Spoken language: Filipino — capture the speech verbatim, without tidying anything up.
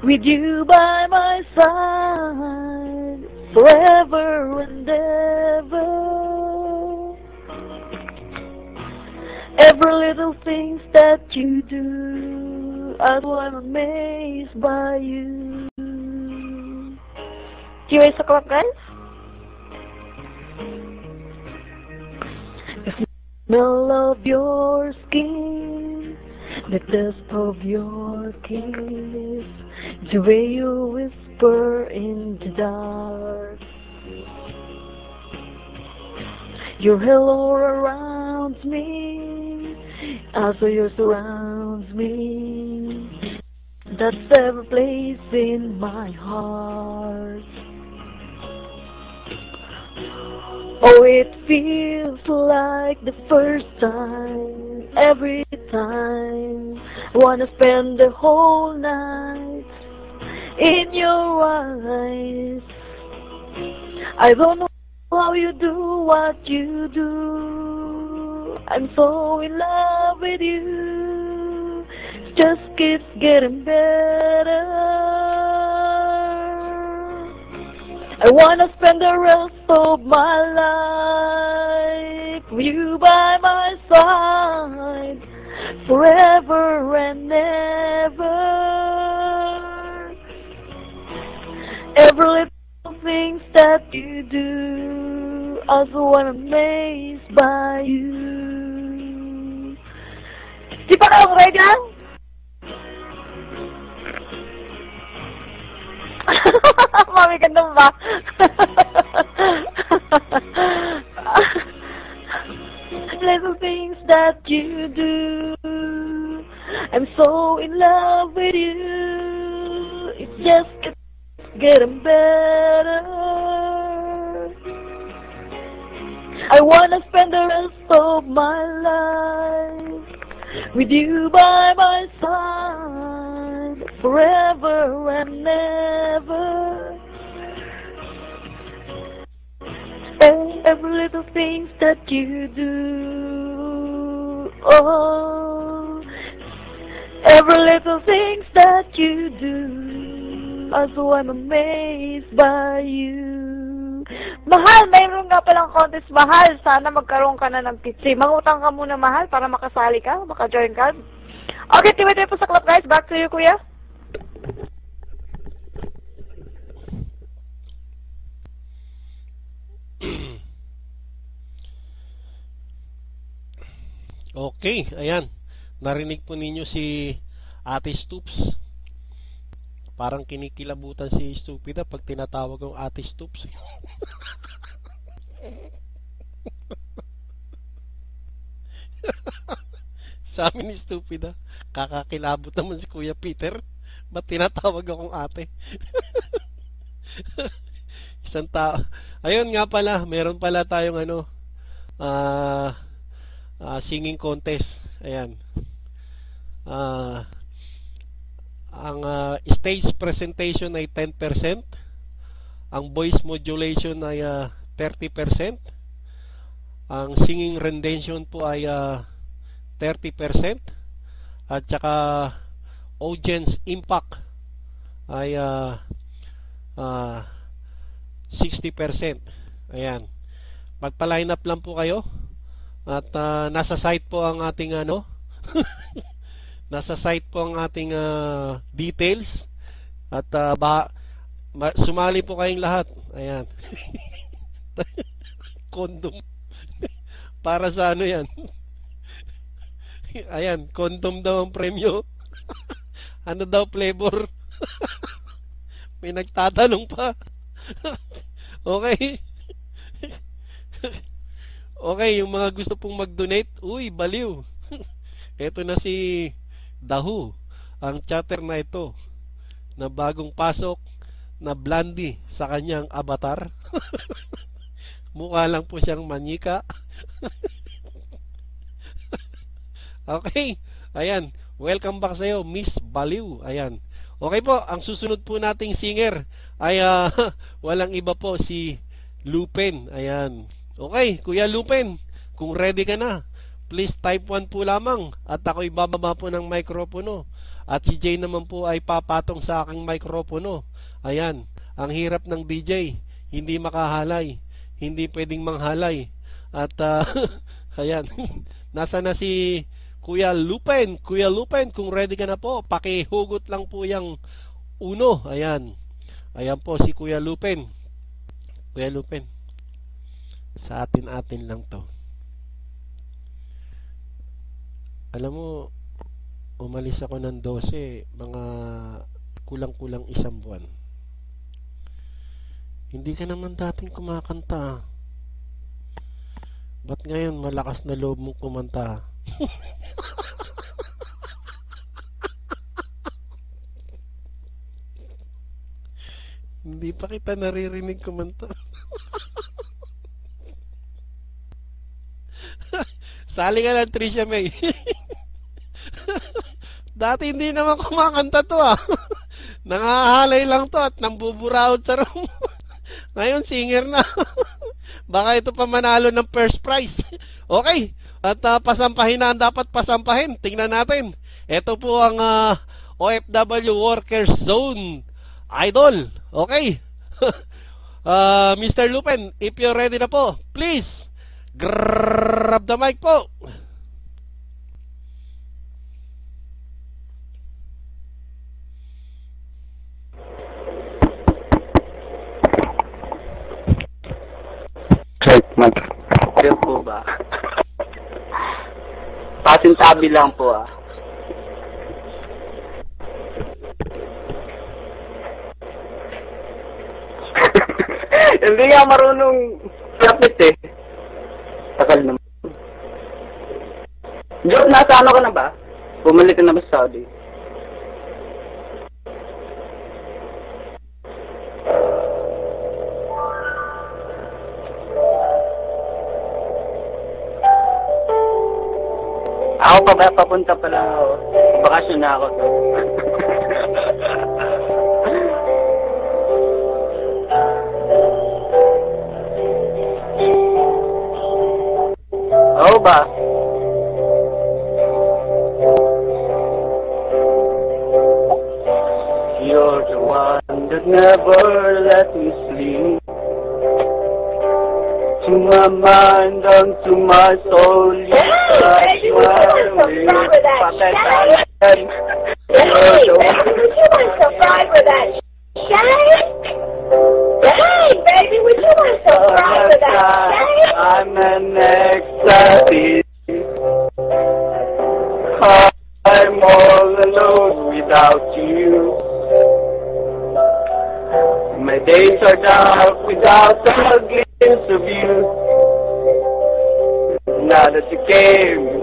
with you by my side, forever and ever. Every little things that you do, I am amazed by you. You raise the clock, guys? The smell of your skin, the dust of your kiss, the way you whisper in the dark, your halo around me, also you surrounds me. That's every place in my heart. Oh, it feels like the first time, every time. I wanna spend the whole night in your eyes. I don't know how you do what you do. I'm so in love with you. It just keeps getting better. I wanna spend the rest of my life with you by my side, forever and ever. Every little things that you do, also I'm amazed by you. Di pa kayo okay dyan? Mami, ganda ba? Little things that you do, I'm so in love with you. It just keeps getting better. I wanna spend the rest of my life with you by my side, forever and ever. Every little things that you do, oh, every little things that you do, also I'm amazed by you. Mahal, mayroon nga palang contest, mahal. Sana magkaroon ka na ng kitsi. Mangutang ka muna, mahal, para makasali ka, maka-join ka. Okay, tiwi-tiwi po sa club, guys. Back to you, kuya. Okay, ayan. Narinig po ninyo si Ate Stoops. Parang kinikilabutan si Stupida pag tinatawag ang Ate Stoops. Sa amin ni Stupida, kakakilabot naman si Kuya Peter. Ba't tinatawag akong ate? Isang tao. Ayun nga pala, meron pala tayong ano, ah... Uh, Uh, singing contest. Ayan. Uh, ang uh, stage presentation ay ten percent. Ang voice modulation ay uh, thirty percent. Ang singing rendition po ay uh, thirty percent. At saka audience impact ay uh, uh, sixty percent. Ayan. Magpa-line up lang po kayo. At uh, nasa site po ang ating ano nasa site po ang ating uh, details. At uh, ba, ma, sumali po kayong lahat. Ayan. Condom. Para sa ano yan? Ayan, condom daw ang premyo. Ano daw flavor? May nagtatanong pa. Okay. Okay, yung mga gusto pong mag-donate, uy, baliw. Ito na si Dahu, ang chatter na ito, na bagong pasok na blondie sa kanyang avatar. Mukha lang po siyang manyika. Okay, ayan, welcome back sa'yo, Miss Baliw. Ayan, okay po, ang susunod po nating singer ay uh, walang iba po, si Lupin. Ayan. Okay, Kuya Lupin, kung ready ka na, please type one po lamang at ako'y bababa po ng mikropono At si Jay naman po ay papatong sa aking mikropono. Ayan, ang hirap ng D J, hindi makahalay, hindi pwedeng manghalay. At uh, ayan, nasa na si Kuya Lupen. Kuya Lupen, kung ready ka na po, pakihugot lang po yung uno. Ayan, ayan po si Kuya Lupen. Kuya Lupen, sa atin-atin lang to. Alam mo, umalis ako ng dose, mga kulang-kulang isang buwan. Hindi ka naman dating kumakanta. Ba't ngayon malakas na loob mong kumanta? Hindi pa kita naririnig kumanta. Sali ka lang, Trisha May. Dati hindi naman kumakanta to ah. Nangahalay lang to at nambuburaot sa room. Ngayon singer na. Baka ito pa manalo ng first prize. Okay. At uh, pasampahin na ang dapat pasampahin. Tingnan natin. Ito po ang uh, O F W Workers Zone Idol. Okay. uh, Mister Lupen, if you're ready na po, please grab the mic po. Check, mag. Kaya po ba? Pasintabi lang po ah. Hindi nga marunong kapit eh. Takal naman. Job, nasa ano ka na ba? Bumalik ka na ba sa Saudi? Ako pa ba? Papunta pala ako. Bakasyon na ako. Oo ba? You're the one that never let me sleep. To my mind and to my soul, you touch my way. Hey, baby, would you want some fried with that shake? Hey, baby, would you want some fried with that shake? I'm an ecstasy. I'm all alone without you. My days are dark without the glimpse of you. Now that you came,